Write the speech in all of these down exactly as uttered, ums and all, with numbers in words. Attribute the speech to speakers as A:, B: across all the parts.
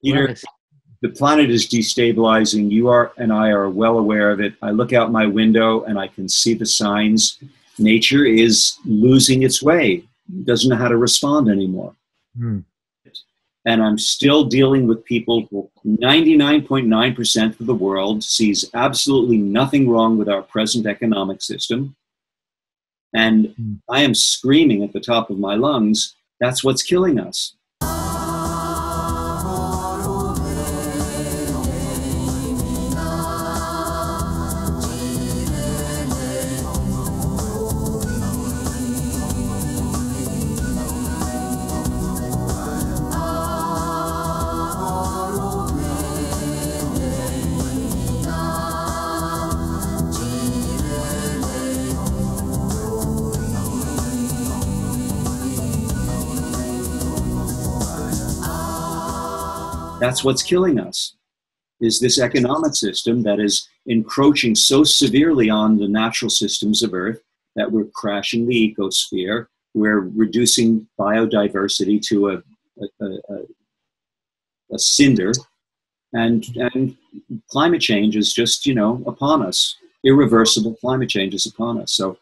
A: Peter,
B: Right.
A: the planet is destabilizing. You are and I are well aware of it. I look out my window and I can see the signs. Nature is losing its way. It doesn't know how to respond anymore.
B: Hmm.
A: And I'm still dealing with people who ninety-nine point nine percent of the world sees absolutely nothing wrong with our present economic system. And
B: Hmm.
A: I am screaming at the top of my lungs, that's what's killing us. That's what's killing us, is this economic system that is encroaching so severely on the natural systems of Earth that we're crashing the ecosphere. We're reducing biodiversity to a, a, a, a cinder. And, and climate change is just, you know, upon us. Irreversible climate change is upon us. So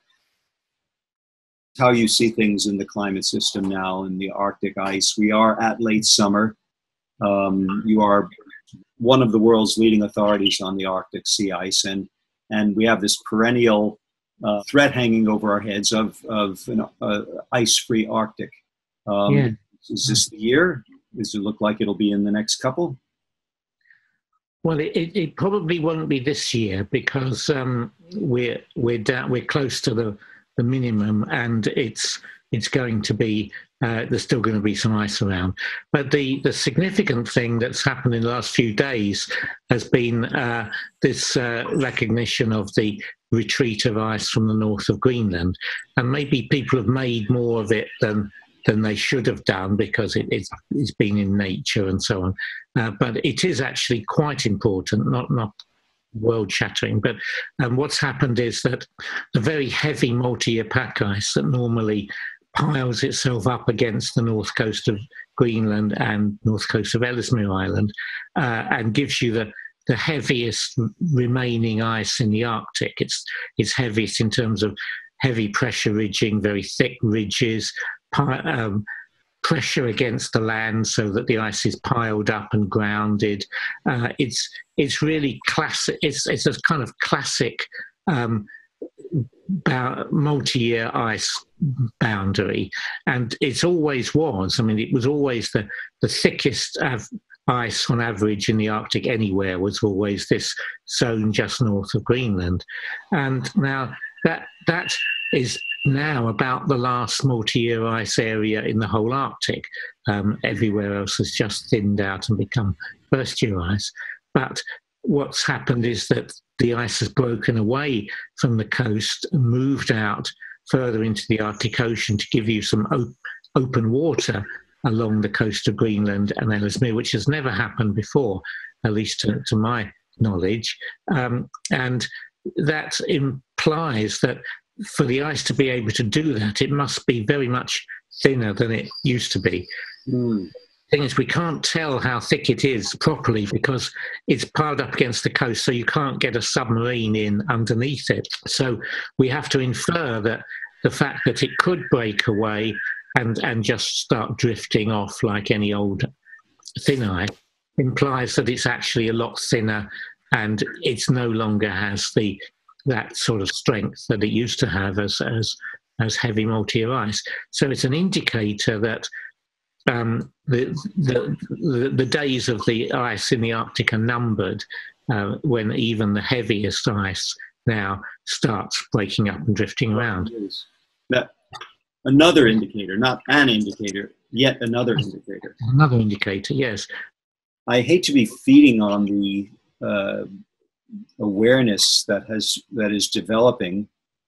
A: how you see things in the climate system now in the Arctic ice. We are at late summer. Um, you are one of the world's leading authorities on the Arctic sea ice, and and we have this perennial uh, threat hanging over our heads of of an uh, ice-free Arctic. Um,
B: Yeah.
A: Is this the year? Does it look like it'll be in the next couple?
B: Well, it, it, it probably won't be this year because um, we're we're down, we're close to the, the minimum, and it's it's going to be uh, there's still going to be some ice around. But the the significant thing that's happened in the last few days has been uh, this uh, recognition of the retreat of ice from the north of Greenland, and maybe people have made more of it than than they should have done because it, it's, it's been in nature and so on. Uh, but it is actually quite important, not not world-shattering. But um, what's happened is that the very heavy multi-year pack ice that normally piles itself up against the north coast of Greenland and north coast of Ellesmere Island uh, and gives you the the heaviest remaining ice in the Arctic. It's it's heaviest in terms of heavy pressure ridging, very thick ridges, um, pressure against the land so that the ice is piled up and grounded. Uh, it's it's really classic. It's it's a kind of classic um, multi-year ice boundary, and it's always was. I mean, it was always the the thickest av- ice on average in the Arctic anywhere was always this zone just north of Greenland, and now that that is now about the last multi-year ice area in the whole Arctic. Um, everywhere else has just thinned out and become first-year ice. But what's happened is that the ice has broken away from the coast and moved out further into the Arctic Ocean to give you some op- open water along the coast of Greenland and Ellesmere, which has never happened before, at least to, to my knowledge. Um, and that implies that for the ice to be able to do that, it must be very much thinner than it used to be.
A: Mm.
B: The thing is, we can't tell how thick it is properly because it's piled up against the coast, so you can't get a submarine in underneath it. So we have to infer that the fact that it could break away and, and just start drifting off like any old thin ice implies that it's actually a lot thinner and it's no longer has the that sort of strength that it used to have as as as heavy multi-year ice. So it's an indicator that um, the, the the the days of the ice in the Arctic are numbered uh, when even the heaviest ice now starts breaking up and drifting around.
A: That another indicator, not an indicator, yet another indicator.
B: Another indicator, yes.
A: I hate to be feeding on the uh, awareness that has that is developing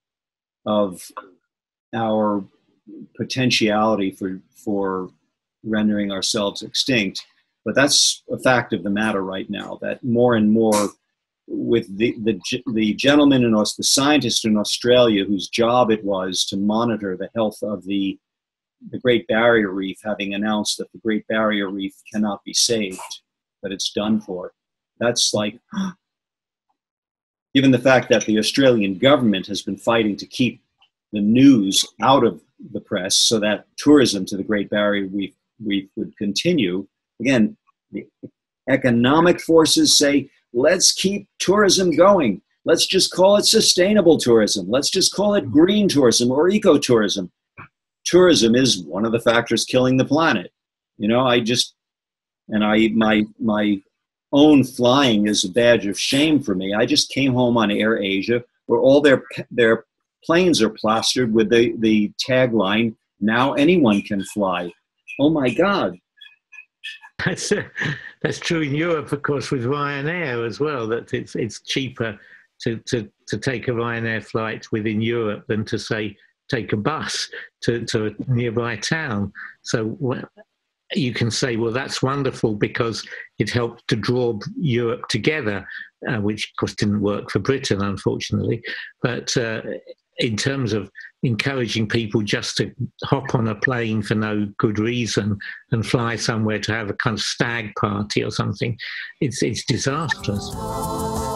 A: of our potentiality for for rendering ourselves extinct, but that's a fact of the matter right now. That more and more, with the the, the gentleman in Aus, the scientist in Australia whose job it was to monitor the health of the the Great Barrier Reef, having announced that the Great Barrier Reef cannot be saved. that it's done for. That's like, given the fact that the Australian government has been fighting to keep the news out of the press so that tourism to the Great Barrier Reef, Reef would continue. Again, the economic forces say, let's keep tourism going. Let's just call it sustainable tourism. Let's just call it green tourism or ecotourism. Tourism is one of the factors killing the planet. You know, I just, and I, my, my own flying is a badge of shame for me. I just came home on Air Asia, where all their, their planes are plastered with the, the tagline, now anyone can fly. Oh my God.
B: That's, uh, that's true in Europe, of course, with Ryanair as well, that it's, it's cheaper to, to, to take a Ryanair flight within Europe than to, say, take a bus to, to a nearby town. So well, you can say, well, that's wonderful because it helped to draw Europe together, uh, which, of course, didn't work for Britain, unfortunately. But uh, in terms of encouraging people just to hop on a plane for no good reason and fly somewhere to have a kind of stag party or something, it's, it's disastrous.